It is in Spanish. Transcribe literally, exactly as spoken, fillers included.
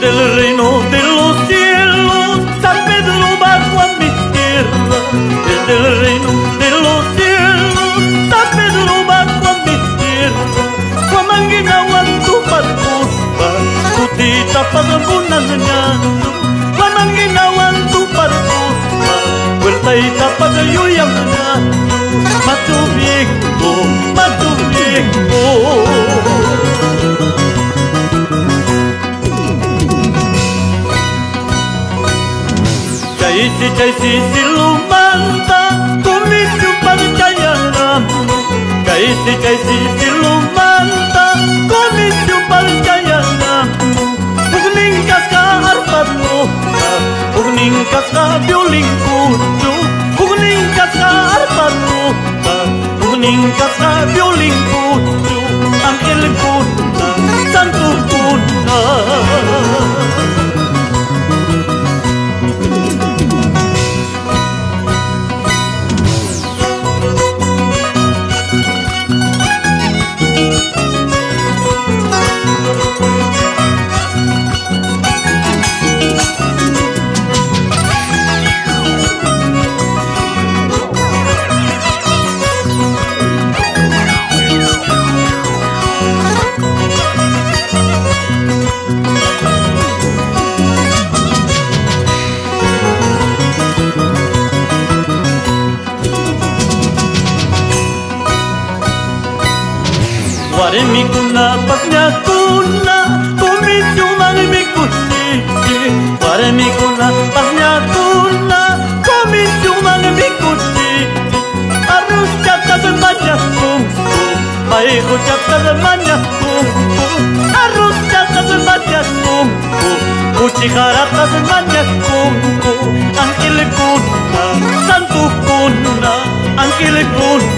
desde el reino de los cielos, San Pedro bajo a mi tierra. Desde el reino de los cielos, San Pedro bajo a mi tierra. Guamanguina guantu parcuspa, kutita pagamunananyano. Guamanguina guantu parcuspa, vuelta y tapa de yuyananyano. Macho viejo, macho viejo. Chaisi chaisi silumanta, kumisi uparchayaram. Chaisi chaisi silumanta, kumisi uparchayaram. Ugninkas ka arpatota, ugninkas ka violin kuchu. Ugninkas ka arpatota, ugninkas ka violin kuchu. Angel kuna, santo kuna. Waremi kuna pasnya kuna, komisi umami kuti. Waremi kuna pasnya kuna, komisi umami kuti. Harus cakap sebanyak kumku, baik cakap sebanyak kumku. Harus cakap sebanyak kumku, uci harap sebanyak kumku. Angkil kuna, santu kuna, angkil kuna.